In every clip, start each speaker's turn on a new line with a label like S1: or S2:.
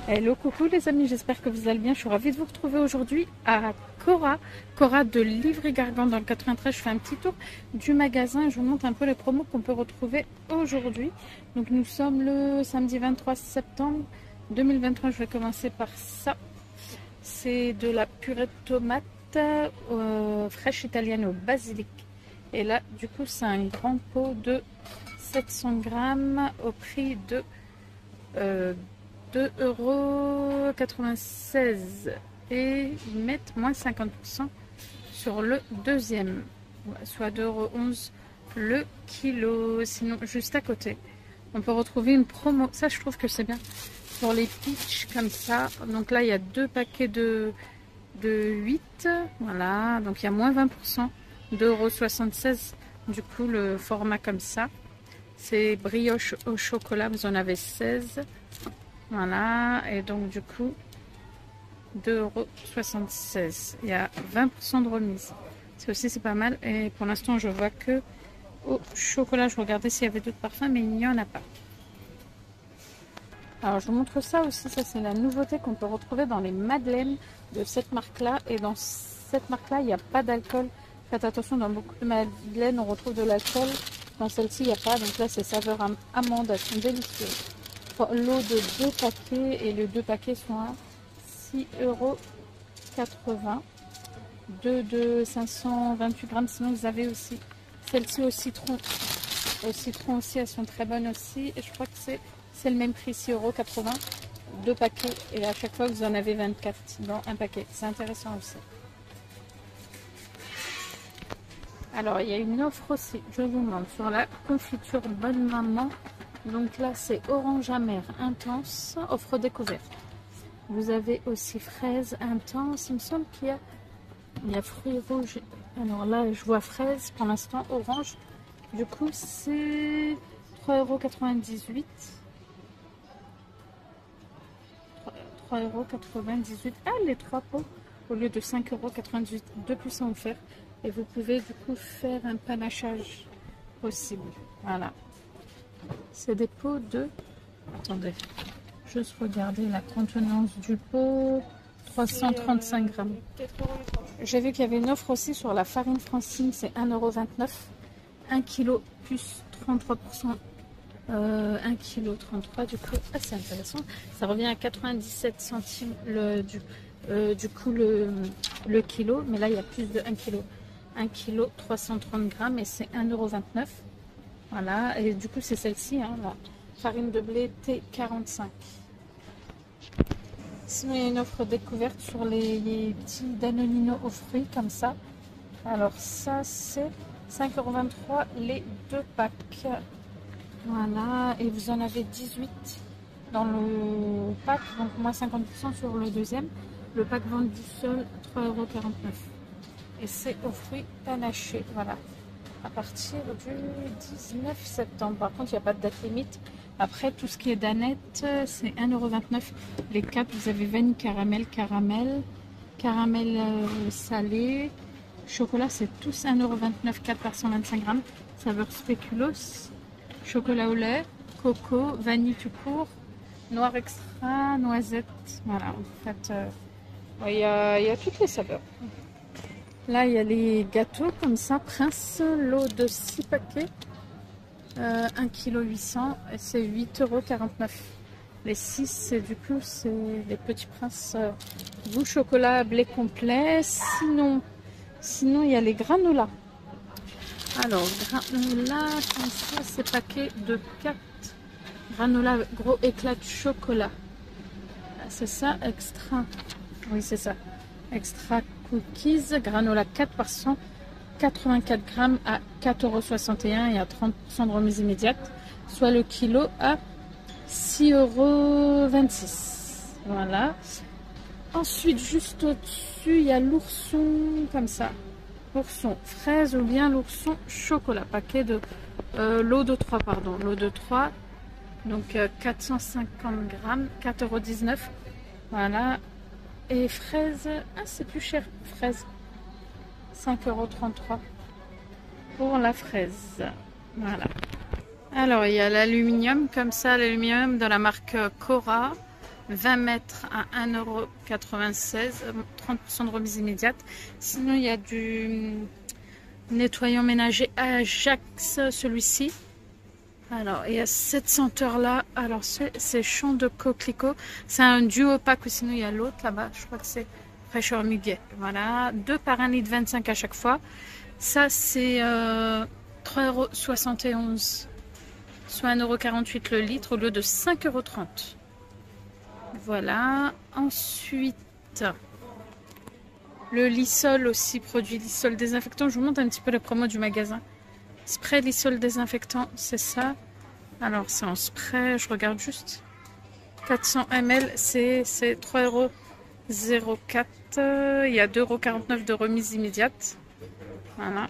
S1: Hello, coucou les amis, j'espère que vous allez bien. Je suis ravie de vous retrouver aujourd'hui à Cora de Livry-Gargan dans le 93. Je fais un petit tour du magasin et je vous montre un peu les promos qu'on peut retrouver aujourd'hui. Donc nous sommes le samedi 23 septembre 2023. Je vais commencer par ça. C'est de la purée de tomates fraîche italienne au basilic. Et là, du coup, c'est un grand pot de 700 grammes au prix de 2,96 € et ils mettent moins 50% sur le deuxième, soit 2,11 € le kilo. Sinon, juste à côté, on peut retrouver une promo. Ça, je trouve que c'est bien pour les peach comme ça. Donc là, il y a deux paquets de 8. Voilà, donc il y a moins 20%, 2,76 €. Du coup, le format comme ça, c'est brioche au chocolat. Vous en avez 16. Voilà, et donc du coup 2,76 €. Il y a 20% de remise. C'est aussi, c'est pas mal. Et pour l'instant, je vois que au chocolat. Je regardais s'il y avait d'autres parfums, mais il n'y en a pas. Alors, je vous montre ça aussi. Ça, c'est la nouveauté qu'on peut retrouver dans les madeleines de cette marque-là. Et dans cette marque-là, il n'y a pas d'alcool. Faites attention, dans beaucoup de madeleines, on retrouve de l'alcool. Dans celle-ci, il n'y a pas. Donc là, c'est saveur amande. Elles sont délicieuses. L'eau de 2 paquets et les 2 paquets sont à 6,80 €. Deux de 528 grammes. Sinon, vous avez aussi celle-ci au citron. Au citron aussi, elles sont très bonnes aussi. Et je crois que c'est le même prix, 6,80 €. 2 paquets. Et à chaque fois, vous en avez 24 dans un paquet. C'est intéressant aussi. Alors, il y a une offre aussi, je vous montre, sur la confiture Bonne Maman. Donc là, c'est orange amer intense, offre découverte. Vous avez aussi fraise intense. Il me semble qu'il y a fruits rouges. Alors là, je vois fraise, pour l'instant orange. Du coup, c'est 3,98 €. 3,98 €. Ah, les 3 pots, au lieu de 5,98 €, 2 plus 1 offert. Et vous pouvez du coup faire un panachage possible. Voilà. C'est des pots de... Attendez, juste regarder la contenance du pot. 335 grammes. J'ai vu qu'il y avait une offre aussi sur la farine Francine. C'est 1,29 €. 1 kg plus 33%. 1 kg 33 du coup. Ah, c'est intéressant. Ça revient à 97 centimes du coup le kilo. Mais là, il y a plus de 1 kg. 1 kg 330 grammes et c'est 1,29 €. Voilà, et du coup c'est celle-ci, hein, la farine de blé T45. Sinon il y a une offre découverte sur les petits Danonino aux fruits comme ça. Alors ça c'est 5,23 € les 2 packs. Voilà, et vous en avez 18 dans le pack, donc moins 50% sur le deuxième. Le pack vendu seul 3,49 €. Et c'est aux fruits panachés, voilà. À partir du 19 septembre. Par contre, il n'y a pas de date limite. Après, tout ce qui est danette, c'est 1,29 €. Les 4, vous avez vanille, caramel, caramel salé. Chocolat, c'est tous 1,29 €, 4 par 125 grammes. Saveur spéculoos. Chocolat au lait, coco, vanille tout court, noir extra, noisette. Voilà, en fait, il y a toutes les saveurs. Là, il y a les gâteaux comme ça, Prince, lot de 6 paquets, 1 kg 800, et c'est 8,49 €. Les 6, c'est du coup, c'est les petits Princes goût chocolat blé complet. Sinon, il y a les granolas. Alors, granola, comme ça, c'est paquet de 4 granola gros éclat de chocolat. C'est ça, extra. Oui, c'est ça. Extra cookies, granola 4 par 184 grammes à 4,61 € et à 30% de remise immédiate, soit le kilo à 6,26 €. Voilà. Ensuite, juste au-dessus, il y a l'ourson comme ça. L'ourson fraise ou bien l'ourson chocolat. Paquet de lot de 3, pardon. Lot de 3. Donc 450 grammes, 4,19 €. Voilà. Et fraise, ah c'est plus cher, fraise, 5,33 € pour la fraise. Voilà. Alors il y a l'aluminium comme ça, l'aluminium de la marque Cora. 20 mètres à 1,96 €, 30% de remise immédiate. Sinon, il y a du nettoyant ménager Ajax, celui-ci. Alors, il y a cette senteur-là. Alors, c'est champ de coquelicot. C'est un duo pack, ou sinon, il y a l'autre là-bas. Je crois que c'est fraîcheur muguet. Voilà, 2 par 1,25 litre à chaque fois. Ça, c'est 3,71 €, soit 1,48 € le litre au lieu de 5,30 €. Voilà. Ensuite, le Lysol aussi, produit Lysol désinfectant. Je vous montre un petit peu la promo du magasin. Spray Lysol désinfectant, c'est ça. Alors, c'est en spray, je regarde juste. 400 ml, c'est 3,04 €. Il y a 2,49 € de remise immédiate. Voilà.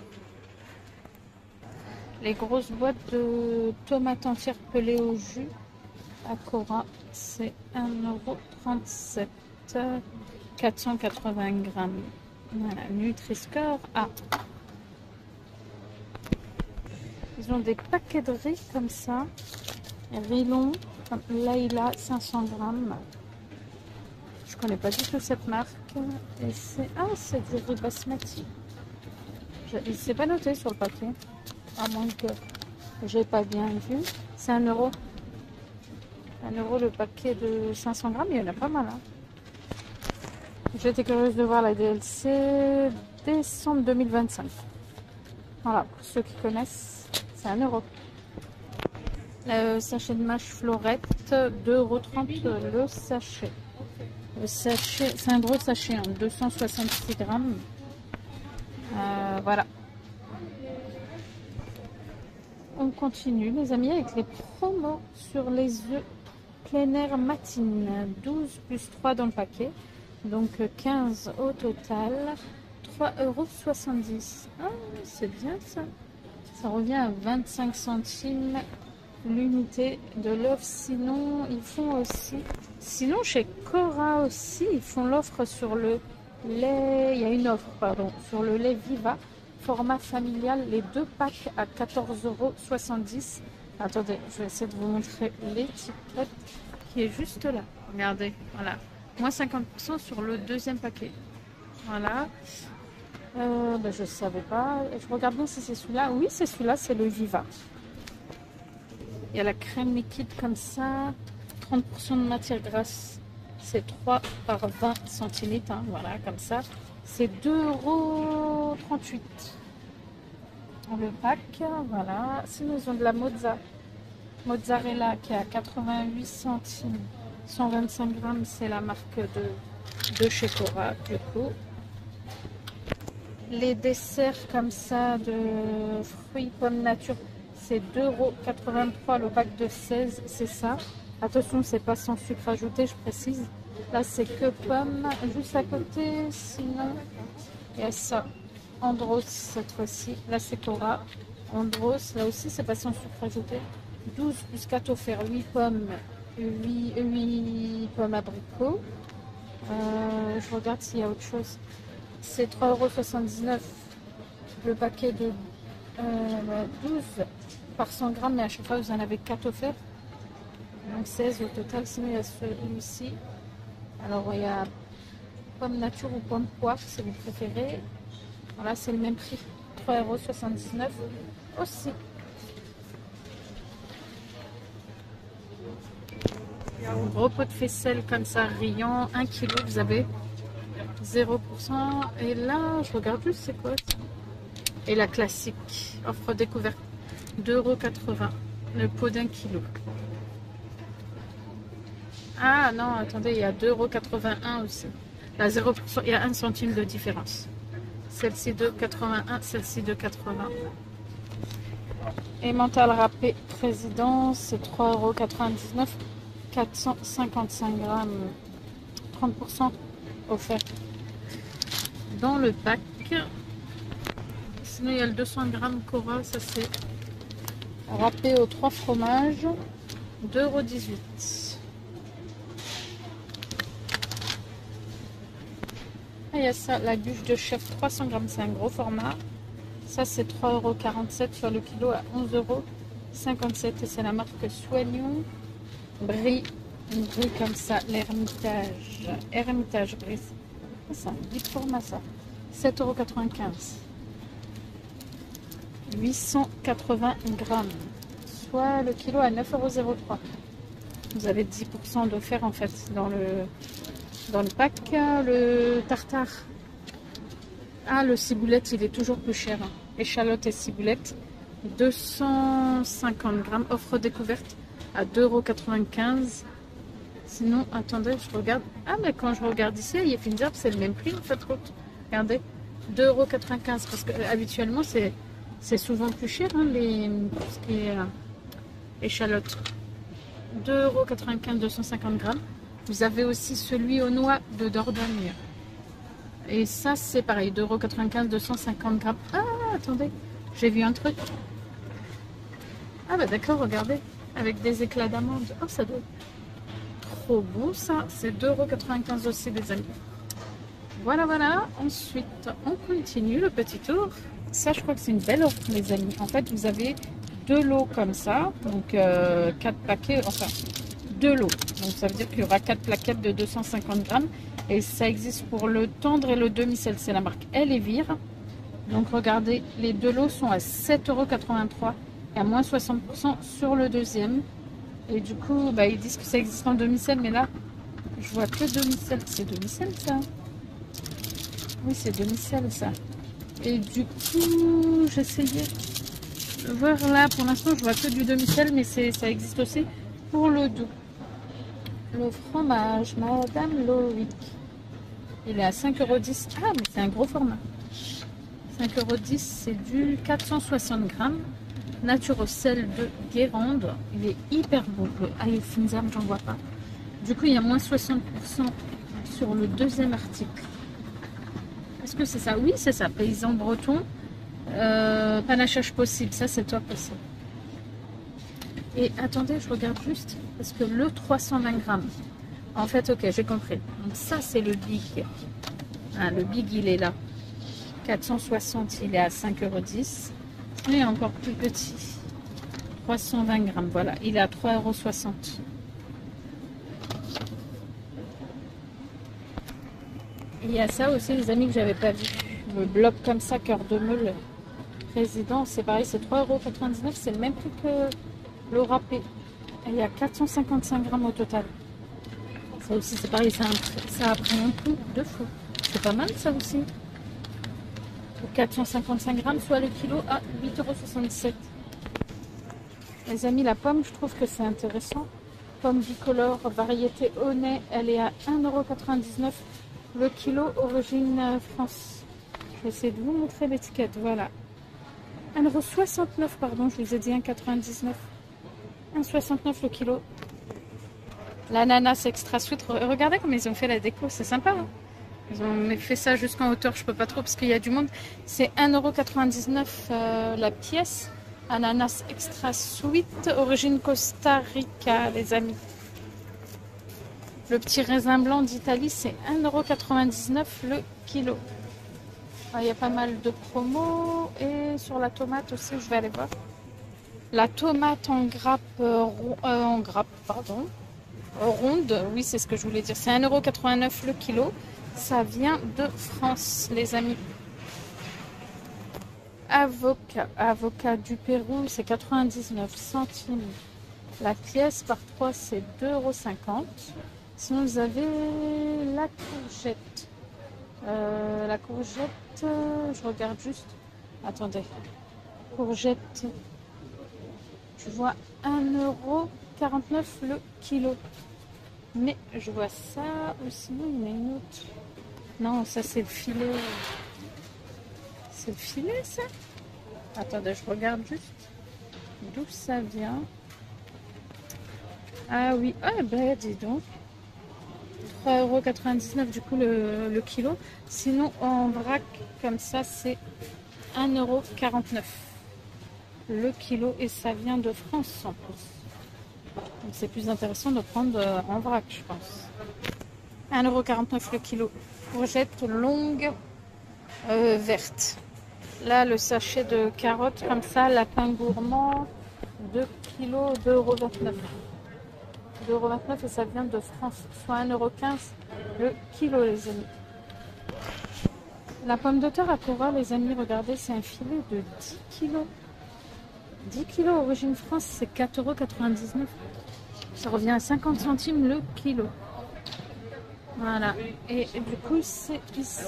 S1: Les grosses boîtes de tomates entières pelées au jus à Cora, c'est 1,37 €, 480 grammes. Voilà, Nutri-Score A. Ils ont des paquets de riz comme ça. Riz long, comme Laïla, 500 grammes. Je connais pas du tout cette marque. Et c'est du riz basmati. C'est pas noté sur le paquet. À moins que j'ai pas bien vu. C'est 1 €. 1 € le paquet de 500 grammes. Il y en a pas mal. Hein. J'étais curieuse de voir la DLC décembre 2025. Voilà, pour ceux qui connaissent, c'est 1 €. Le sachet de mâche Florette, 2,30 € le sachet. Le sachet, c'est un gros sachet, hein, 266 grammes. Voilà. On continue, les amis, avec les promos sur les œufs plein air Matine. 12 plus 3 dans le paquet. Donc 15 au total. 3,70 €. Ah, c'est bien ça. Ça revient à 25 centimes l'unité de l'œuf. Sinon, ils font aussi... Sinon, chez Cora aussi, ils font l'offre sur le lait... Il y a une offre, pardon, sur le lait Viva. Format familial, les 2 packs à 14,70 €. Attendez, je vais essayer de vous montrer l'étiquette qui est juste là. Regardez, voilà. Moins 50% sur le deuxième paquet. Voilà. Je ne savais pas. Je regarde bien si c'est celui-là. Oui, c'est celui-là, c'est le Viva. Il y a la crème liquide comme ça. 30% de matière grasse. C'est 3 par 20 centilitres. Hein, voilà, comme ça. C'est 2,38 € le pack. Voilà. Sinon, ils ont de la mozzarella qui est à 88 centimes. 125 grammes, c'est la marque de chez Cora, du coup. Les desserts comme ça de fruits pommes nature, c'est 2,83 € le pack de 16, c'est ça. Attention, c'est pas sans sucre ajouté, je précise. Là, c'est que pommes. Juste à côté, sinon, il y a ça. Andros cette fois-ci. Là, c'est Cora. Andros, là aussi, c'est pas sans sucre ajouté. 12 plus 4 offerts, 8 pommes. 8 pommes abricots. Je regarde s'il y a autre chose. C'est 3,79 € le paquet de 12 par 100 grammes, mais à chaque fois vous en avez 4 offerts. Donc 16 au total. Sinon, il y a celui-ci. Alors, il y a pomme nature ou pomme poire si vous préférez. Voilà, c'est le même prix. 3,79 € aussi. Un gros pot de faisselle comme ça, riant, 1 kg, vous avez 0%. Et là, je regarde juste c'est quoi ça. Et la classique, offre découverte, 2,80 € le pot d'1 kg. Ah non, attendez, il y a 2,81 € aussi. Là, 0%, il y a 1 centime de différence. Celle-ci 2,81, celle-ci 2,80. Et mental râpé présidence, c'est 3,99 €. 455 grammes, 30% offert dans le pack. Sinon, il y a le 200 grammes Cora, ça c'est râpé aux 3 fromages, 2,18 €. Ah, il y a ça, la bûche de chef 300 grammes, c'est un gros format. Ça c'est 3,47 € sur le kilo à 11,57 € et c'est la marque Soignon. Brie Une grille comme ça, l'Hermitage. Hermitage brise. Ça, big format ça. 7,95 €. 880 grammes. Soit le kilo à 9,03 €. Vous avez 10% d'offert en fait dans le pack. Le tartare. Ah, le ciboulette, il est toujours plus cher. Échalote et ciboulette. 250 grammes. Offre découverte à 2,95 €. Sinon, attendez, je regarde. Ah, mais quand je regarde ici, il y a une herbe, c'est le même prix en fait. Regardez, 2,95 € parce que habituellement, c'est souvent plus cher, hein, tout ce qui est échalote. 2,95 €, 250 grammes. Vous avez aussi celui aux noix de Dordogne. Et ça, c'est pareil, 2,95 €, 250 grammes. Ah, attendez, j'ai vu un truc. Ah, bah d'accord, regardez, avec des éclats d'amande. Oh, ça doit être trop bon, ça. C'est 2,95 € aussi, les amis. Voilà, voilà. Ensuite, on continue le petit tour. Ça, je crois que c'est une belle offre, les amis. En fait, vous avez 2 lots comme ça. Donc, 4 paquets, enfin, 2 lots. Donc, ça veut dire qu'il y aura 4 plaquettes de 250 grammes. Et ça existe pour le tendre et le demi-sel. C'est la marque Elevire. Donc, regardez, les 2 lots sont à 7,83 € et à moins 60% sur le deuxième. Et du coup, bah, ils disent que ça existe en demi-sel. Mais là, je vois que demi-sel. C'est demi-sel, ça? Oui, c'est demi-sel, ça. Et du coup, j'essayais de voir là. Pour l'instant, je vois que du demi-sel, mais ça existe aussi pour le doux. Le fromage, Madame Loïc. Il est à 5,10 €. Ah, mais c'est un gros format. 5,10 €, c'est du 460 grammes. Nature au sel de Guérande. Il est hyper beau. Le ail aux fines herbes, j'en vois pas. Du coup, il y a moins 60% sur le deuxième article. Est-ce que c'est ça? Oui, c'est ça. Paysan breton. Panachage possible. Ça, c'est top aussi. Et attendez, je regarde juste. Parce que le 320 grammes. En fait, ok, j'ai compris. Donc ça, c'est le big. Ah, le big, il est là. 460, il est à 5,10 €. Et encore plus petit. 320 grammes, voilà. Il est à 3,60 €. Il y a ça aussi, les amis, que j'avais pas vu. Le bloc comme ça, cœur de meule. Président, c'est pareil, c'est 3,99 €. C'est le même prix que le râpé. Et il y a 455 grammes au total. Ça aussi, c'est pareil, ça a pris un coup de fou. C'est pas mal, ça aussi. Pour 455 grammes, soit le kilo à 8,67 €. Les amis, la pomme, je trouve que c'est intéressant. Pomme bicolore, variété Honnay, elle est à 1,99 € le kilo, origine France. Je vais essayer de vous montrer l'étiquette, voilà. 1,69 €, pardon, je vous ai dit 1,99 €. 1,69 € le kilo. L'ananas extra sweet, regardez comme ils ont fait la déco, c'est sympa, hein. Ils ont fait ça jusqu'en hauteur, je peux pas trop parce qu'il y a du monde. C'est 1,99 € la pièce. Ananas extra sweet, origine Costa Rica, les amis. Le petit raisin blanc d'Italie, c'est 1,99 € le kilo. Ah, il y a pas mal de promos. Et sur la tomate aussi, je vais aller voir. La tomate en grappe, pardon, ronde, oui, c'est ce que je voulais dire. C'est 1,89 € le kilo. Ça vient de France, les amis. Avocat du Pérou, c'est 99 centimes. La pièce par 3, c'est 2,50 €. Sinon, vous avez la courgette. La courgette, je regarde juste. Attendez. Courgette, je vois 1,49 € le kilo. Mais je vois ça, ou sinon il y en a une autre. Non, ça c'est le filet. C'est le filet, ça? Attendez, je regarde juste d'où ça vient. Ah oui, ah ben dis donc. 3,99 € du coup le kilo. Sinon en vrac comme ça c'est 1,49 € le kilo et ça vient de France en plus. Donc c'est plus intéressant de prendre en vrac, je pense. 1,49 € le kilo. Courgette longue verte. Là le sachet de carottes comme ça, lapin gourmand 2 kg, 2,29 €. 2,29 € et ça vient de France, soit 1,15 € le kilo, les amis. La pomme de terre à Cora, les amis, regardez, c'est un filet de 10 kilos. 10 kilos origine France, c'est 4,99 €. Ça revient à 50 centimes le kilo. Voilà. Et du coup, c'est ici.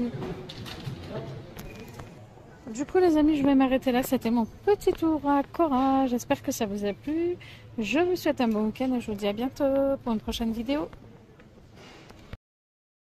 S1: Du coup, les amis, je vais m'arrêter là. C'était mon petit tour à Cora. J'espère que ça vous a plu. Je vous souhaite un bon week-end et je vous dis à bientôt pour une prochaine vidéo.